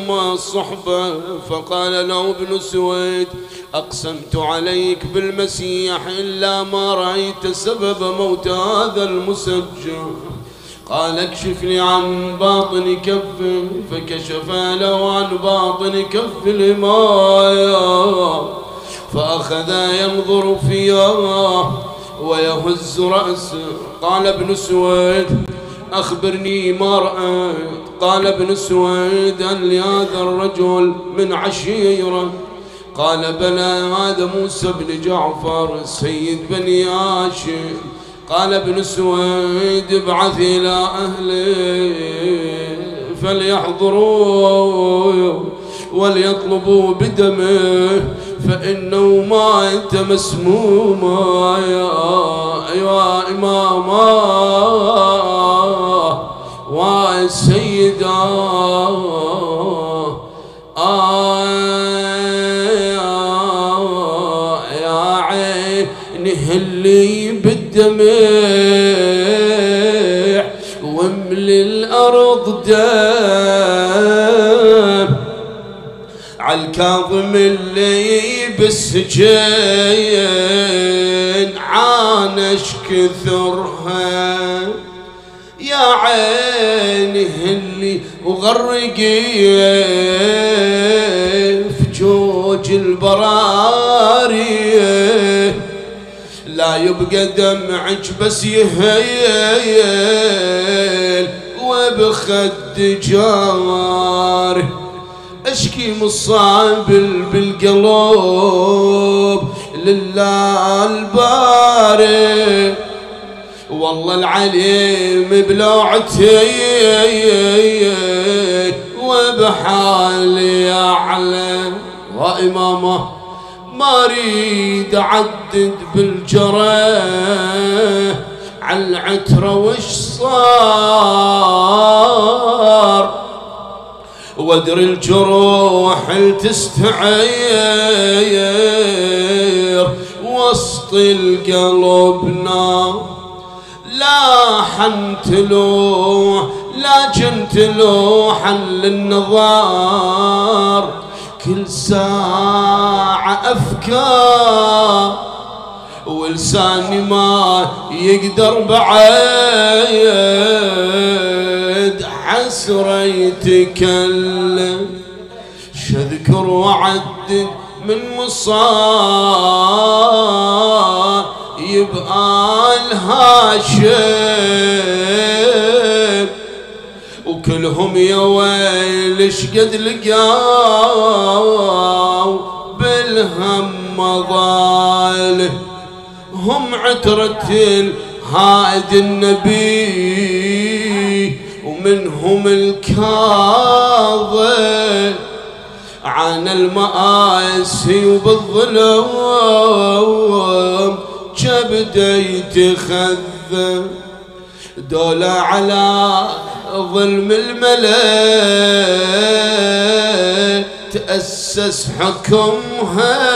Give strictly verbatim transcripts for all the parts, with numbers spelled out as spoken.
ثم صحبة. فقال له ابن سويد أقسمت عليك بالمسيح إلا ما رأيت سبب موت هذا المسجى. قال اكشف لي عن باطن كفه. فكشف له عن باطن كف الإماية فأخذ ينظر فيها ويهز رأسه. قال ابن سويد أخبرني ما رأيت. قال ابن سويد أن لهذا الرجل من عشيرة. قال بلى هذا موسى بن جعفر سيد بني هاشم. قال ابن سويد ابعث إلى أهله فليحضروا وليطلبوا بدمه فإنه مات مسموما. يا أيها إماما وسيدا يا عينه اللي بالدمع واملي الأرض دم عالكاظم اللي بالسجين عانش كثرها. يا عينه اللي وغرقين في جوج البراري لا يبقى دمعك بس يهيل وبخد جار. اشكي مصاب بالقلوب لله الباري والله العليم بلوعتي وبحالي أعلم. وإمامه ما اريد اعدد بالجرح عالعترة وش صار وادري الجروح التستعير وسط القلب نار. لا حنتلوح لا جنتلوحا للنظار كل ساعة أفكار ولساني ما يقدر بعيد حسرة يتكلم. شذكر وعدد من مصاب يبقى الهاشم وكلهم يا ويل شقد لقاو بالهم مضاله. هم عترة هاد النبي ومنهم الكاظم عن المآسي وبالظلم جبده يتخذم. دولة على ظلم الملك تأسس حكمها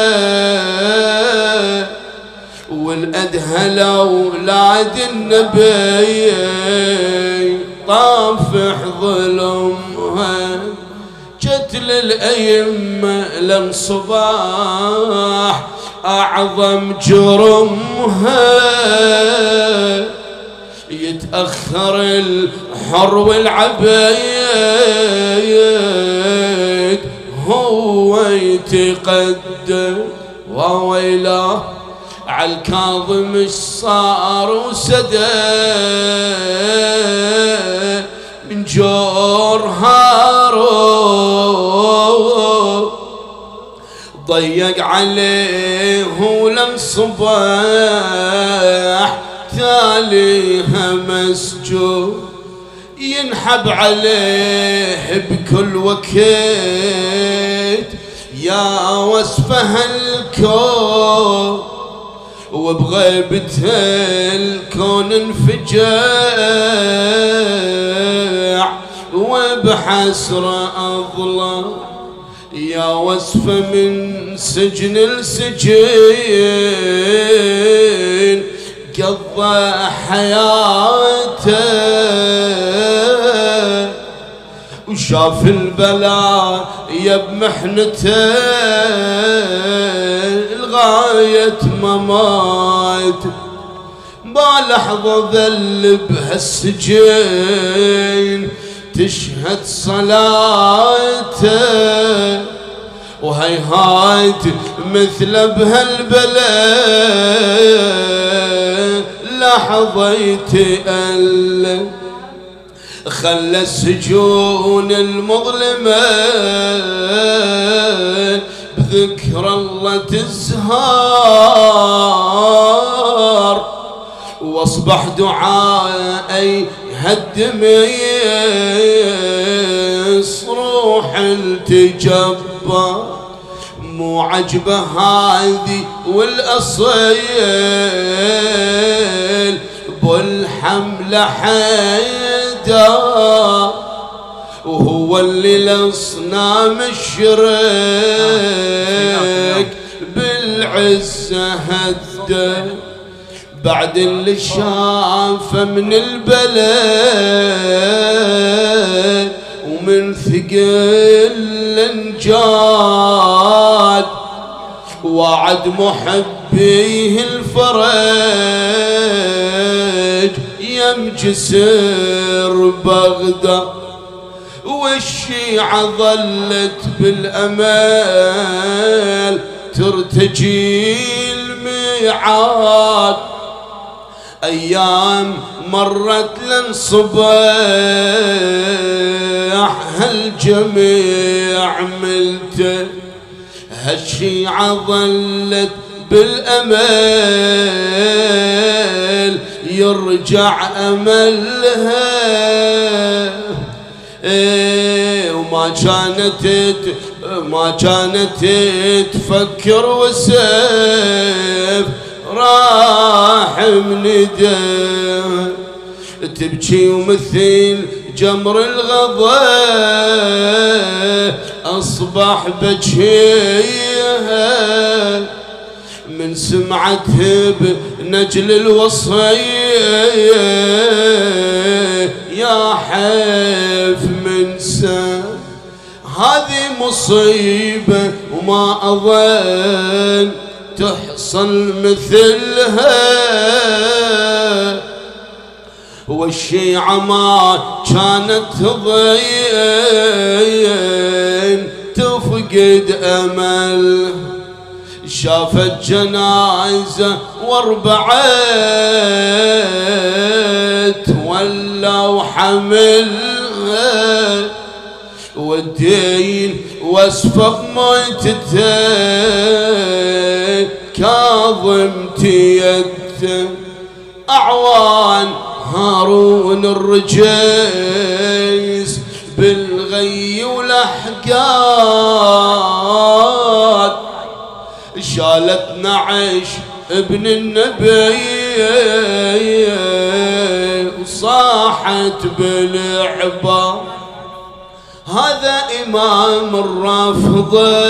والأدهى لأولاد النبي طافح ظلمها. جت للأئمة لن صباح أعظم جرمها يتأخر الحر والعبيد هو يتقدم. وويلاه عالكاظم اش صار وسدى من جور هارون ضيق عليه ولم صباح تاليها مسجون ينحب عليه بكل وقت يا وصفه الكون وبغيبته الكون انفجع وبحسرة أظلم. يا وصفه من سجن لسجين قضى حياته وشاف البلاء يا بمحنته لغاية ما مات. بلحظة ذل بهالسجين تشهد صلاته، وهيهات مثل بهالبلاء لحظة يتألم. خلى السجون المظلمة بذكر الله تزهار، واصبح دعائي هدم صروح التجبر. مو عجبه هذي والاصيل بالحمله حيدر، وهو اللي الاصنام الشرك بالعزه هده. بعد اللي شافه من البلاء ومن ثقل انجاد، وعد محبيه الفرج يم جسر بغداد. والشيعة ظلت بالأمل ترتجي الميعاد. أيام مرت لنصبح هالجميع ملته. هالشيعة ظلت بالأمل يرجع أملها، إيه وما كانت ما كانت تفكر وسيف راح من دم. تبكي ومثل جمر الغضا أصبح بجيها، من سمعته بنجل الوصية يا حيف من سا. هذه مصيبة وما أظن تحصل مثلها. والشيعة ما كانت تضين تفقد أمل. شافت جنازة واربعة تولوا حملها، والدين واسفة بموتته كاظم تيته. أعوان هارون الرجيس بالغي والأحقاد، شالت نعش ابن النبي وصاحت بالعبا. هذا إمام الرافضة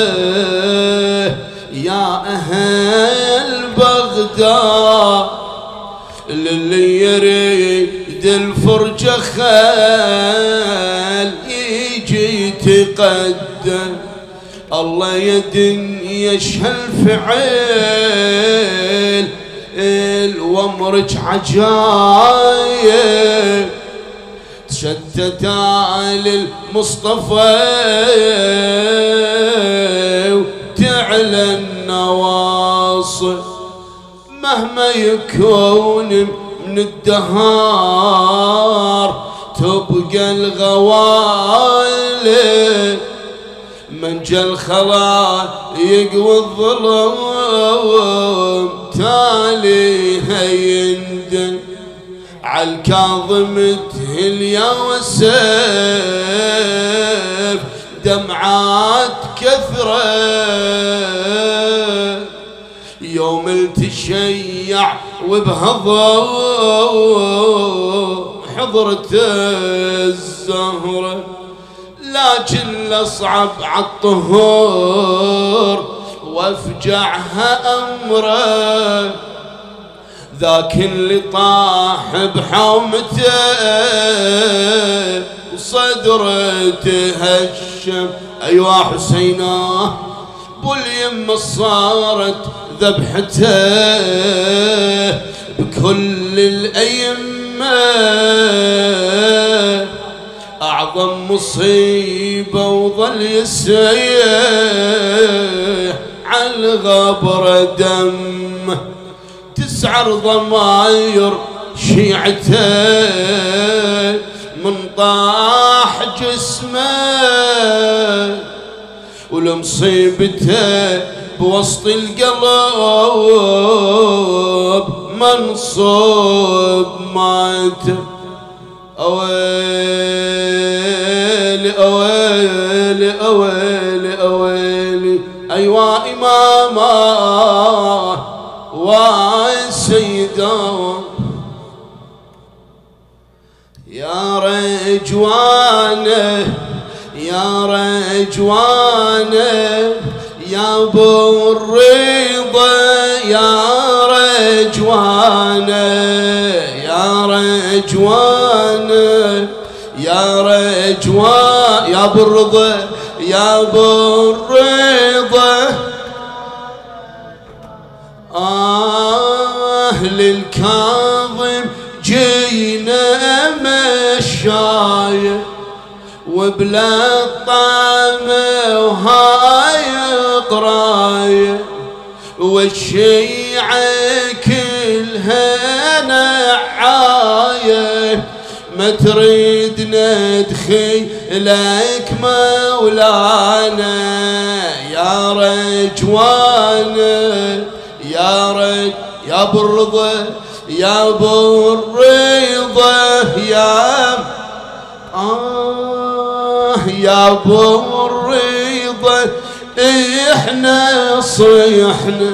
يا أهل بغداد، للي يريد الفرجة خال يجي يتقدم. الله يدن يشهى الفعل وامرج عجايب. تشتت آل المصطفى وتعلى النواصر، مهما يكون من الدهار تبقى الغوالب. من جا الخلائق والظلم تاليها يندن، عالكاظم تهل يا وسيف دمعات كثرة. يوم التشيع وبهضم حضرة الزهرة، لكن الأصعب عالطهور وافجعها أمره. ذاك اللي طاح بحومته وصدره تهشم. أيوا حسيناه باليمه صارت ذبحته بكل الأيمة، أعظم مصيبة وظل يسيح عالغبر دم. تسعر ضماير شيعته من طاح جسمه، ولمصيبته بوسط القلب منصوب مات. أويلي أويلي أويلي أويلي أيوا إماما وسيدا يا رجوانه يا رجوانه يا ابو الرضا يا رجوانه يا رجوانه يا رجوان يا ابو الرضا يا ابو الرضا. آه للكاظم جينا مشاية وبلا طعمه وهاي قراية، والشيعة كلها نعاية ما تريد ندخي لك مولانا يا رجوانه يا رج يا ابو الرضا يا ابو الرضا يا آه يا ابو الرضا. احنا صيحنا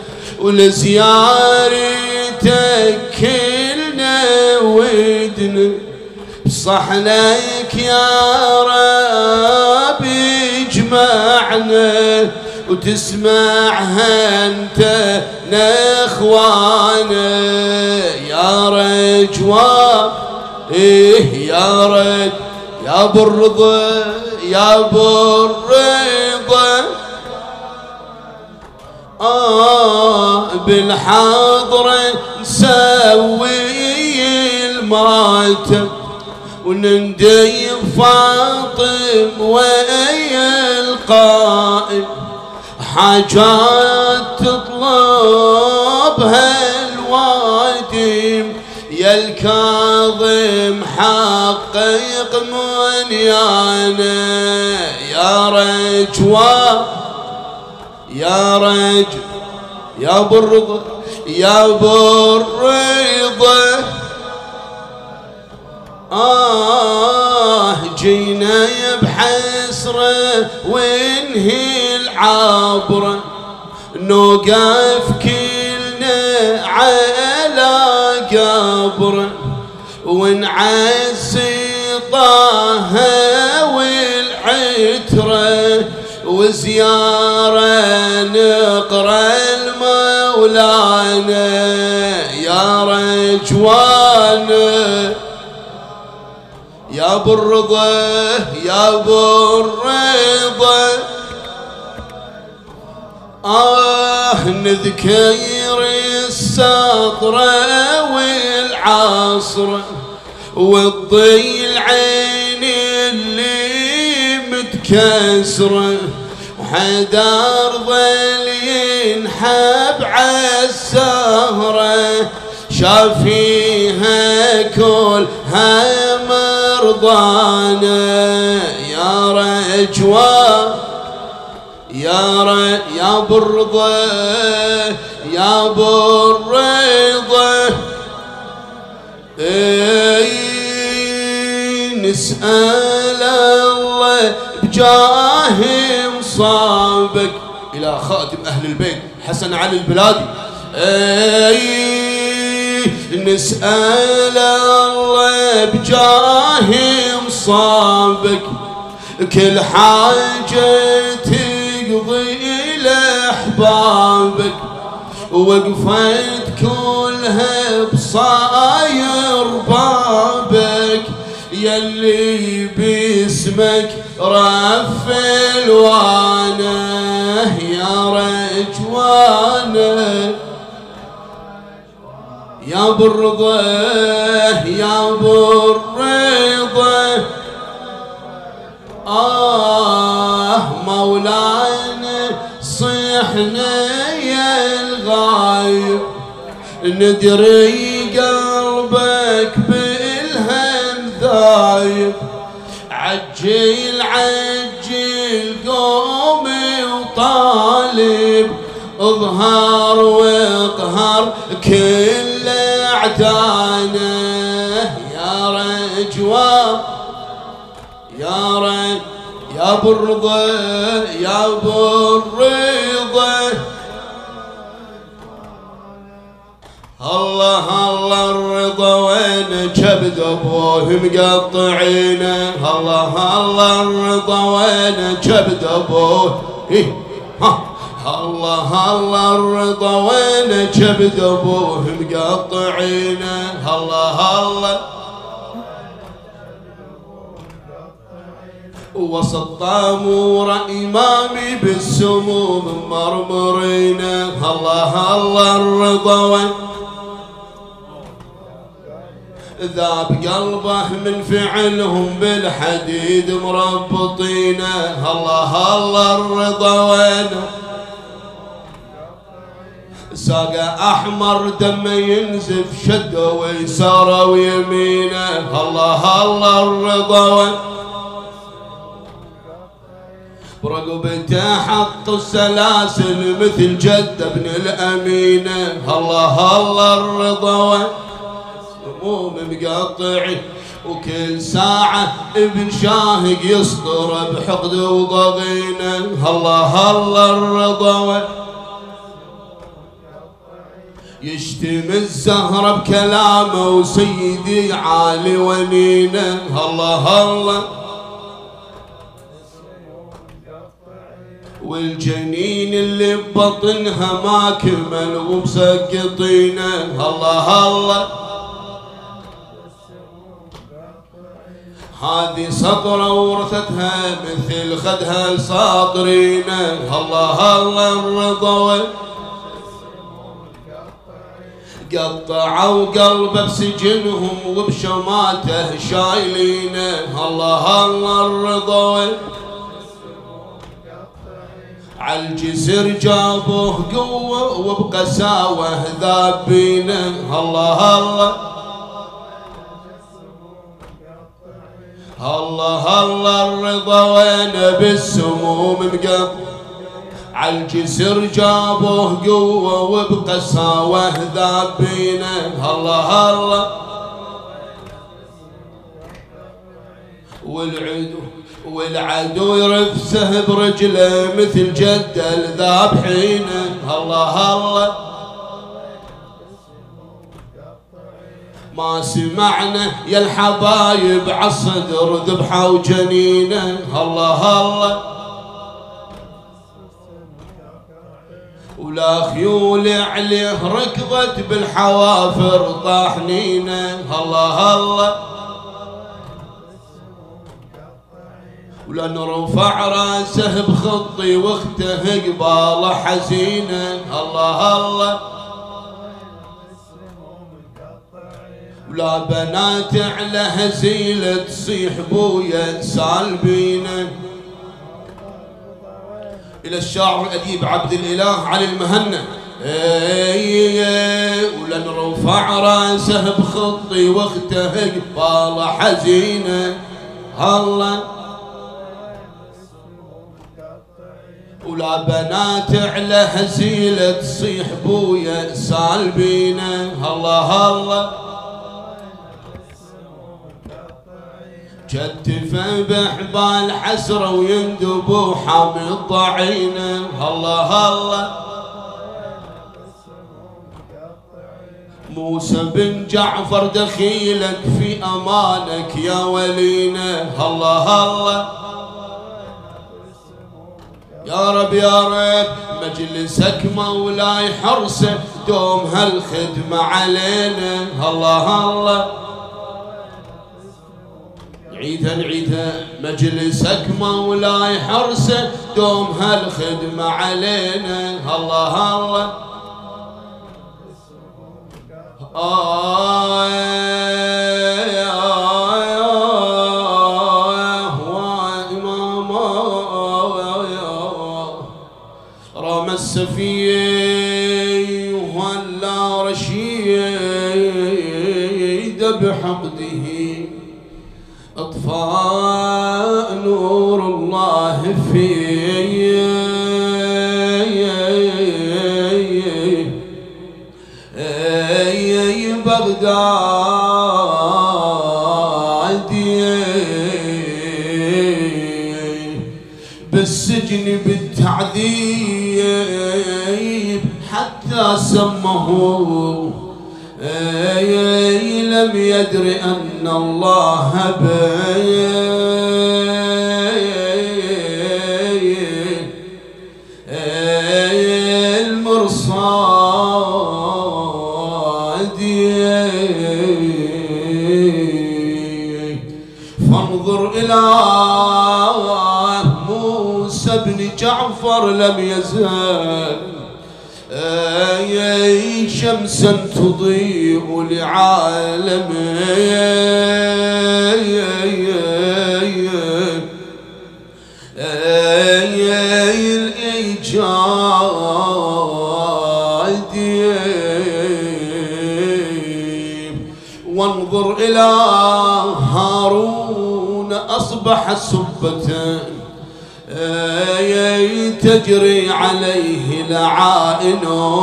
ولزيارتك كلنا ودنا، بصحنك يا رب اجمعنا وتسمعها انت نخوانا يا رجوان. ايه يا رج يا ابو الرضا يا ابو الرضا. آه بالحضرة نسوي الماتم ونندي فاطم ويا القائم، حاجات تطلبها الوادم يا الكاظم حقق منيانا يا رجوان يا رج يا ابو الرضا يا ابو الرضا. آه جينا بحسرة وانهي العبرة، نوقف كلنا على قبره ونعزي طه والعترة، وزيارة نقرأ المولانا يا رجوانه يا ابو الرضا يا ابو الرضا. آه نذكر السطرة والعصر والضي العين اللي متكسرة، حدار ظل ينحب عالسهرة شافيها كلها مرضانا يا رجوان يا ر... يا ابو الرضا يا ابو الرضا. اي نسأل الله بجاه مصابك الى خاتم اهل البيت حسن علي البلادي. اي نسأل الله بجاه مصابك كل حاجة تقضي لأحبابك، وقفت كلها بصاير بابك يلي باسمك رف الوانه يا رجوانه يا بالرضا يا بالرضا آه مولانا صيحنا يا الغايب ندري قلبك بالهم ذايب عجل عجل قومي وطالب اظهر واقهر كل اعدانه يا رجوان يا رج يا بالرضا يا بالرضا الله الله الرضا وين كبد ابوه مقطعينه الله الله الرضا وين كبد ابوه إيه ها الله الله الرضا وين كبد ابوه مقطعينه الله الله وسط طامور امامي بالسموم مرمرينه الله الله الرضا وين ذاب قلبه من فعلهم بالحديد مربطينه الله الله الرضا وين ساقه احمر دمه ينزف شده ويساره ويمينه الله الله الرضا وين برقبته حط السلاسل مثل جد ابن الامينه الله الله الرضا وين هموم مقطعي وكل ساعة ابن شاهق يسطر بحقد وضغينه الله الله الرضا يشتم الزهرة بكلامه وسيدي عالي ونينه الله الله والجنين اللي ببطنها ما كمل ومسقطينه الله الله هذه سطرة ورثتها مثل خدها الساطرينه الله الله الرضا قطعوا قلبه بسجنهم وبشماته شايلينه الله الله الرضا عالجسر جابوه قوة وبقساوة ذابينه الله الله الله الله الرضا وين بالسموم مقطع عالجسر جابوه قوة وبقساوة ذابينه الله الله والعدو والعدو يرفسه برجله مثل جده الذابحينه الله الله ما سمعنا يا الحبايب عالصدر ذبحه وجنينه الله الله ولا خيول عليه ركضت بالحوافر طاحنينه الله الله ولن رفع راسه بخطي واخته قباله حزينه الله الله ولا بنات على هزيله تصيح بويا سالبينه. الى الشاعر الاديب عبد الاله علي المهنا ولن رفع راسه بخطي واخته قباله حزينه الله ولا بنات على هزيله تصيح بويا سالبينه الله الله كتفه بحبال حسره ويندبوا حامل ضعينه الله الله موسى بن جعفر دخيلك في امانك يا ولينا الله الله يا رب يا رب مجلسك مولاي حرسه دوم هالخدمه علينا الله الله عيدها العيدها مجلسك مولاي حرسه دوم هالخدمة علينا. الله الله آه رمى السفيه وهلا رشيد بحقده اطفاء نور الله فيه بغداد بالسجن بالتعذيب حتى سمه لم يدر أن الله بالمرصاد. فانظر إلى موسى بن جعفر لم يزال شمسا تضيء لعالم الإيجاد. وانظر إلى هارون أصبح سبة تجري عليه لعائن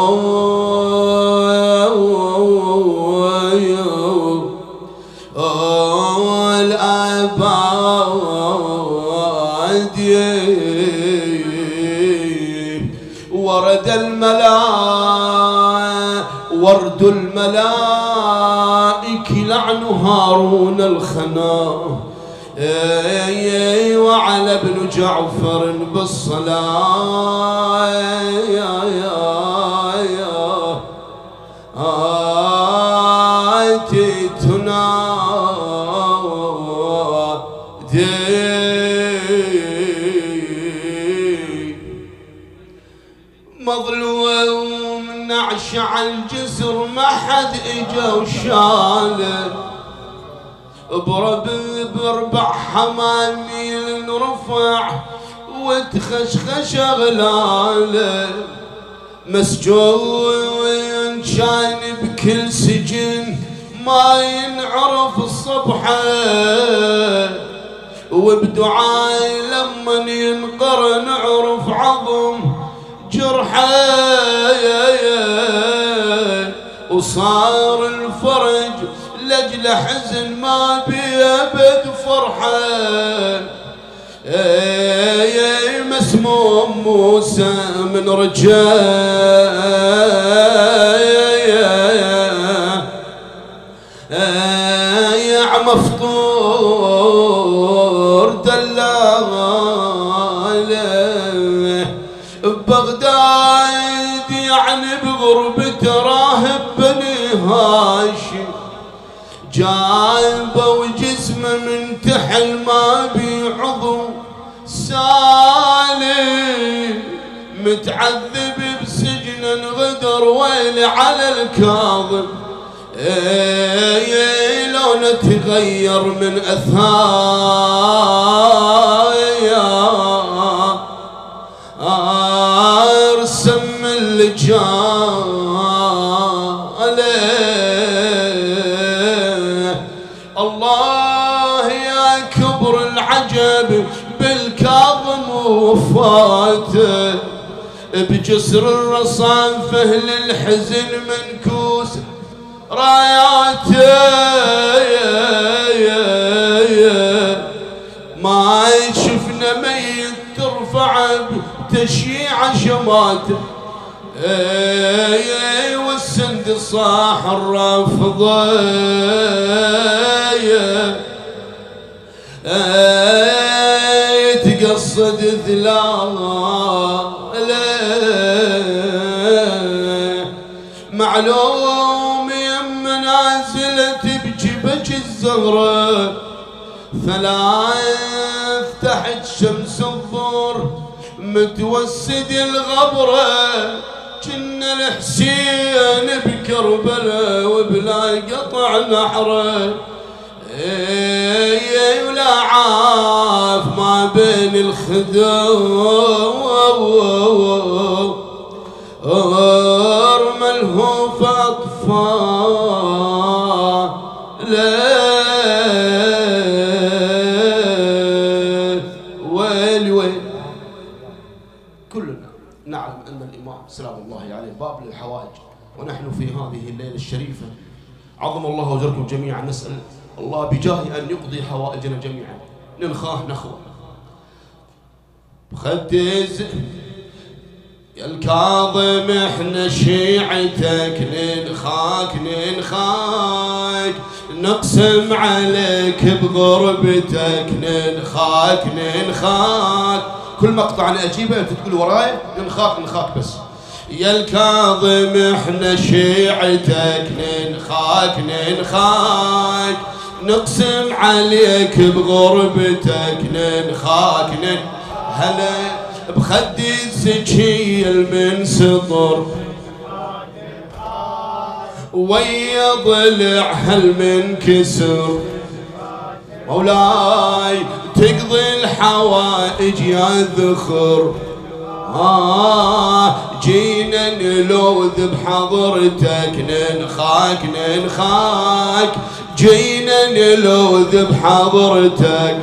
الآباد. ورد الملائكة ورد الملائكة لعن هارون الخنا وعلى ابن جعفر بالصلاة يا يا يا آتيتنا مظلوم نعش على الجسر ما حد اجا وشاله برب بربع حماميل رفع وتخشخش غلاله مسجون كان بكل سجن ما ينعرف الصبحه وبدعاء لما ينقر نعرف عظم جرحه وصار الفرج لجل حزن ما بيبد فرحه مسموم موسى من رجايا مفطور دلاله ببغداد يعني بغربته راهب بني هاشم جايبه وجسمه من تحل ما بيعضو سالم متعذب بسجن غدر ويل على الكاظم لونه تغير من اثار رسم اللجال. الله يا كبر العجب بالكاظم وفاته بجسر الرصافه للحزن منكوس راياته ما شفنا ميت ترفع بتشييع شماته والسند صاح الرافضه يتقصد ذلاله معلوم يم نازله تبكي بكي الزهره ثلاث تحت شمس الظهر متوسد الغبرة كنا الحسين بكربلاء وبلا قطع نحره اي ولا عاف ما بين الخدور ملهوف اطفال ويلي ويلي. كلنا نعلم ان الامام سلام الله عليه باب للحوائج، ونحن في هذه الليله الشريفه عظم الله اجركم جميعا، نسال الله بجاه أن يقضي حوائجنا جميعا. ننخاه نخوة بخدز يا الكاظم احنا شيعتك ننخاك ننخاك نقسم عليك بغربتك ننخاك ننخاك. كل مقطع انا اجيبه انت تقول وراي ننخاك ننخاك بس. يا الكاظم احنا شيعتك ننخاك ننخاك نقسم عليك بغربتك ننخاك نن هلا بخدي السجيل من سطر ويا ضلع هل من كسر مولاي تقضي الحوائج يا ذخر. آه جينا نلوذ بحضرتك ننخاك ننخاك جينا نلوذ بحضرتك.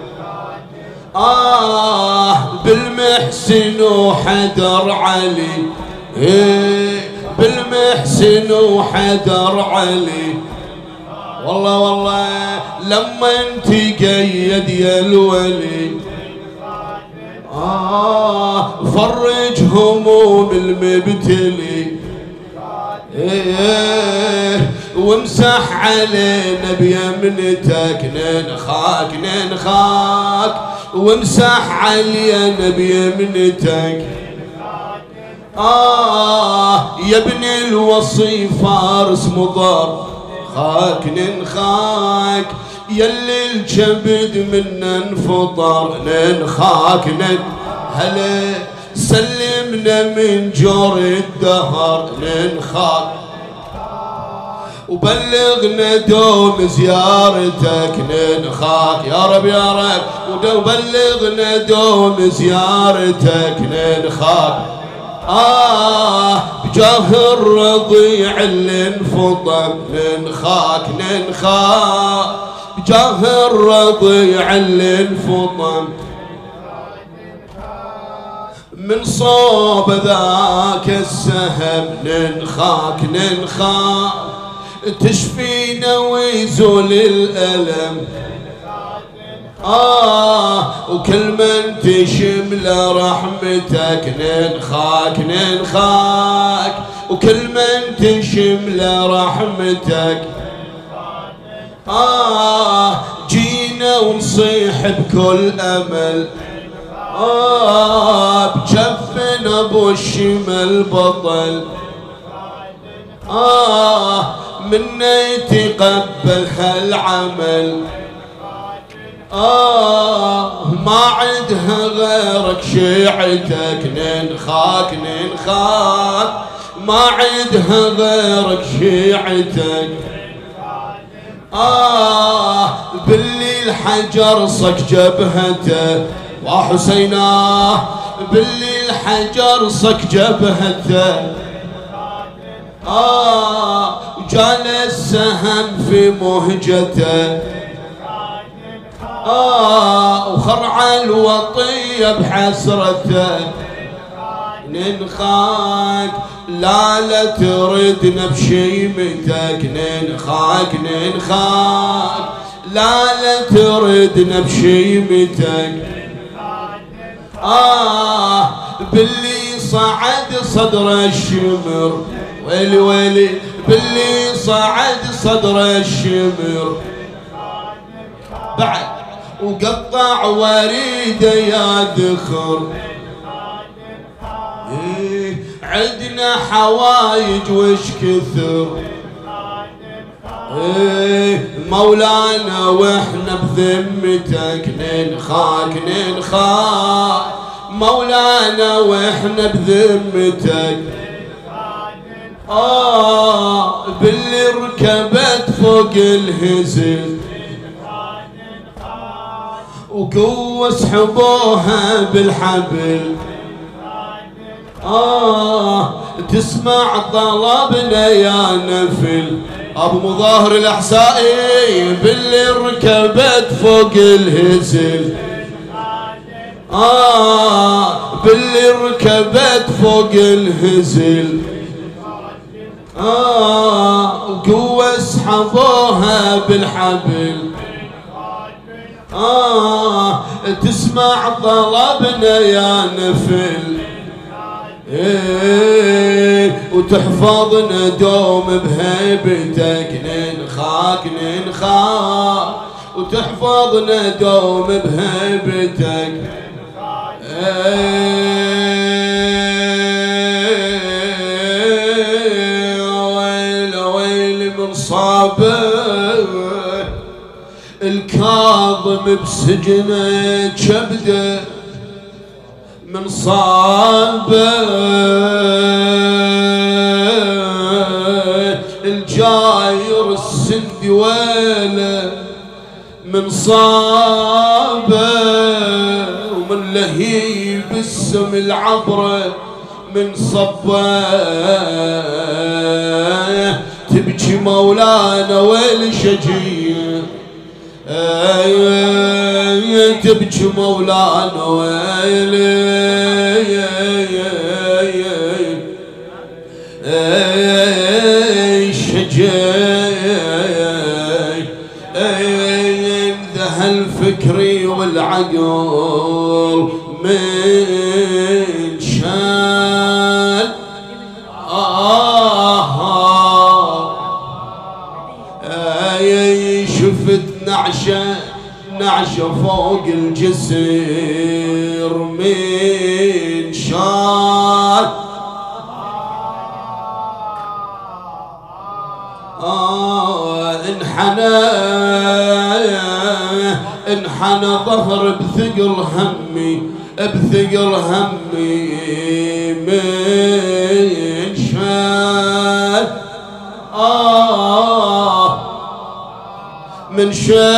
آه بالمحسن وحدر علي إيه بالمحسن وحدر علي والله والله لما انت قيد يا الولي. آه فرج هموم المبتلي إيه وامسح علينا بيمنتك ننخاك ننخاك وامسح علينا بيمنتك. آه يا ابن الوصي فارس مضر خاك ننخاك يلي الكبد منا انفطر ننخاك ند هلا سلمنا من جور الدهر ننخاك وبلغنا دوم زيارتك ننخاك يا رب يا رب وبلغنا دوم زيارتك ننخاك. آه بجاه الرضيع اللي انفطم ننخاك ننخاك بجاه الرضيع اللي انفطم من صوب ذاك السهم ننخاك ننخاك تشفينا ويزول الألم. آه وكل من تشمل رحمتك ننخاك ننخاك وكل من تشمل رحمتك. آه جينا ونصيح بكل أمل. آه بجفنا ابو الشمال بطل. آه منا يتقبل هالعمل. آه ما عندها غيرك شيعتك ننخاك ننخاك ما عندها غيرك شيعتك. آه بالليل حجر صك جبهته وحسيناه بالليل حجر صك جبهته. آه وجال السهم في مهجته. آه وخرع الوطية بحسرته ننخاك لا لا تردنا بشيمتك ننخاك ننخاك لا لا تردنا بشيمتك. آه باللي صعد صدر الشمر ويلي ويلي باللي صعد صدر الشمر بعد وقطع وريده يا ذخر. إيه عدنا حوايج وش كثر. مولانا واحنا بذمتك ننخاك ننخاك مولانا واحنا بذمتك آه باللي ركبت فوق الهزل وقوة سحبوها بالحبل آه تسمع طلبنا يا نفل أبو مظاهر الأحسائي باللي ركبت فوق الهزل آه باللي ركبت فوق الهزل آه قوة سحبوها بالحبل آه تسمع طلبنا يا نفل إيه وتحفظنا دوم بهيبتك ننخاك ننخاك وتحفظنا دوم بهيبتك إيه ويل ويل من صابه الكاظم بسجنه كبده من صابه الجاير السندي ويله من صابه ومن لهيب السم العبره من صبه تبكي مولانا ويل شجيه تبكي مولانا ويلي شجاي ذهل فكري والعقل من شان شفت نعشة نعشة فوق الجسر من شان آه انحنى انحنى ظهر بثقل همي بثقل همي من شان آه من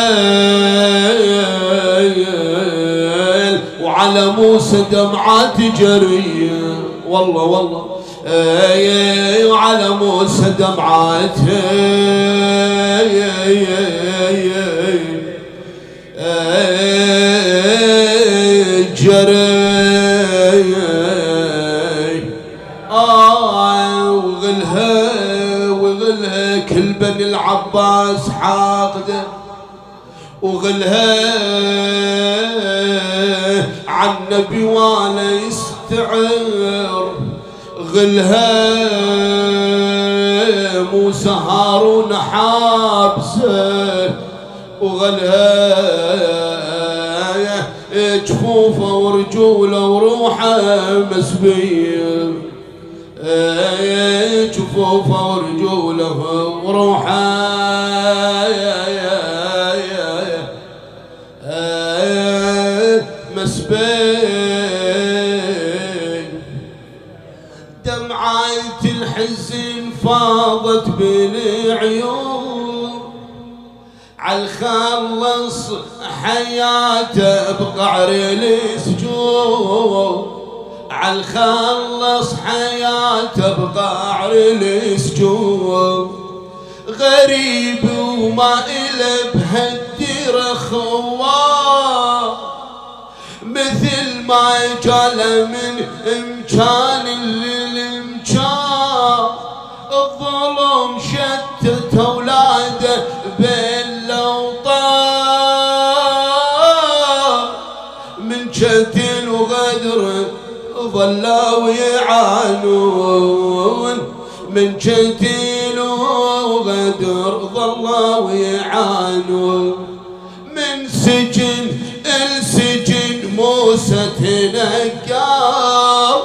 شيل وعلى موسى دمعات جريه والله والله اي وعلى موسى دمعات جري اه وغلها وغلها كل بني العباس حاقده وغلها عن النبي ولا يستعر غلها موسى هارون حابسه وغلها جفوفه ورجوله وروحه مسبيه جفوفه ورجوله وروحه مسبيه دمعة الحزن فاضت بالعيون عالخلص حياته بقعر السجون عالخلص حياته بقعر السجون غريب وما إله بهالدير خواه مثل ما جال من امكان للامكان الظلم شتت اولاده بالاوطان من جتل وغدر ظلوا يعانون من جتل وغدر ظلوا يعانون من سجن السجن موسى تنقى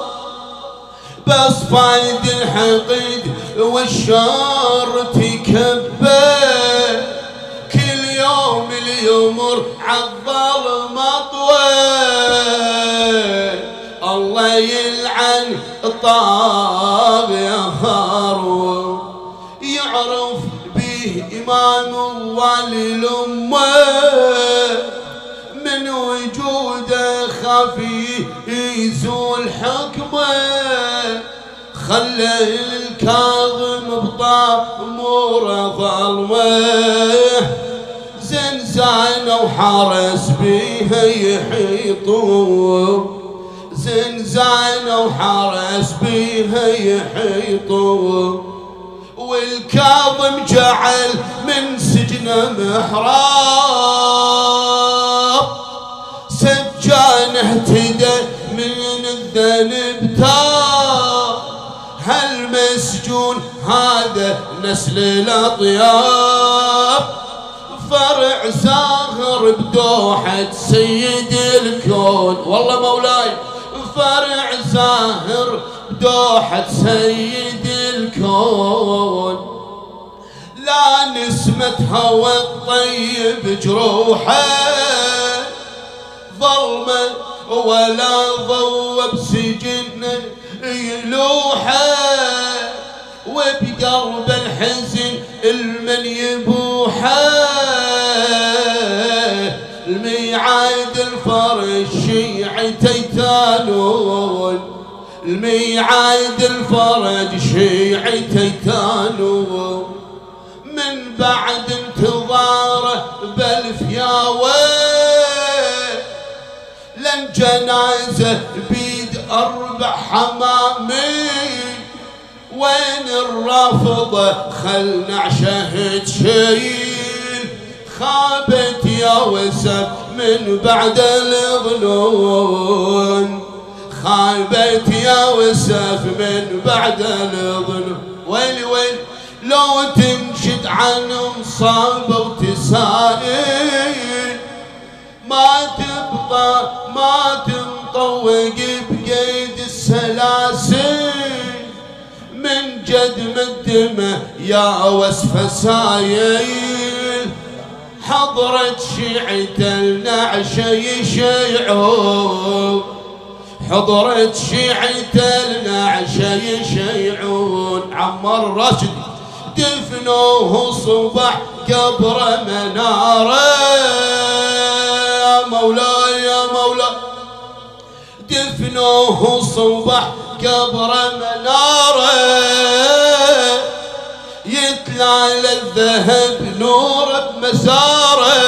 بس فايد الحقيد والشر تكبر يمر عالظلم طويل الله يلعن الطاغي هارون يعرف به إمام والي الأمة من وجوده خفي يزول حكمه خلى الكاظم بطاموره ظلمه زنزانة وحارس بيها يحيطوه زنزانة وحارس بيها يحيطوه والكاظم جعل من سجنه محراب سجان اهتدى من الذنب تاب هالمسجون هذا نسل الأطياب فرع زاهر بدوحة سيد الكون والله مولاي فرع زاهر بدوحة سيد الكون لا نسمة هوى الطيب جروحه ظلمه ولا ضوى بسجنه يلوحه وبقلب الحزن المن يبوحه الميعاد الفرج شيعتي تانون الميعاد الفرج شيعتي تانون من بعد انتظاره بألف يا ويل لن جنازة بيد أربع حمامي وين الرافضة خلنا عشهد شيل خابت يا وسف من بعد الظنون خابت يا وسف من بعد الظنون ويلي ويلي لو تنشد عن مصابة وتسائل ما تبقى ما تنطوق بقيد السلاسل من جد مقدمة يا وسف سايل حضرت شيعة النعشة يشيعون حضرت شيعة النعشة يشيعون عمر رشد دفنوه صبح قبر مناره يا مولاي يا مولاي دفنوه صبح قبر مناره يتلى الذهب نور بمساره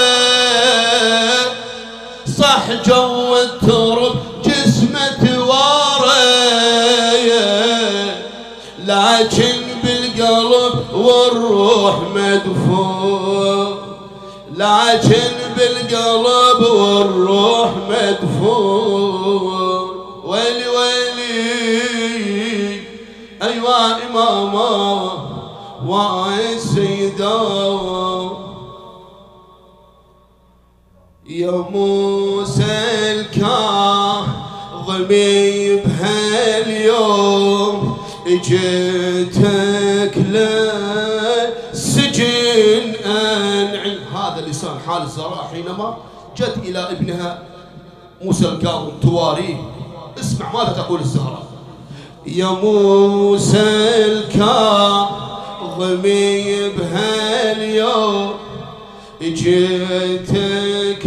صح جو الترب جسمه تواره لكن بالقلب والروح مدفون لكن بالقلب والروح مدفون ويلي ويلي أيوا إماما واي سيدا يا موسى الكاظمي بهاليوم اجيتك للسجن انعي هذا لسان حال الزهراء حينما جت الى ابنها موسى الكاظم تواريه اسمع ماذا تقول الزهراء يا موسى الكاظمي بهاليوم اجيتك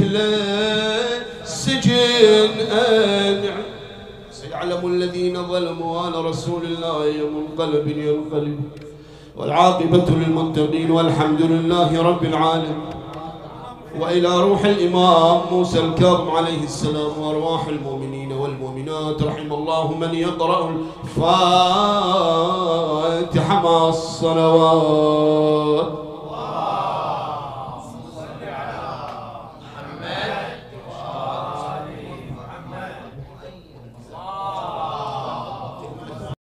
للسجن انعي سيعلم الذين ظلموا على رسول الله يوم منقلب ينقلب والعاقبة للمتقين والحمد لله رب العالمين وإلى روح الإمام موسى الكاظم عليه السلام وأرواح المؤمنين والمؤمنات رحم الله من يقرأ الفاتحة مع الصلوات.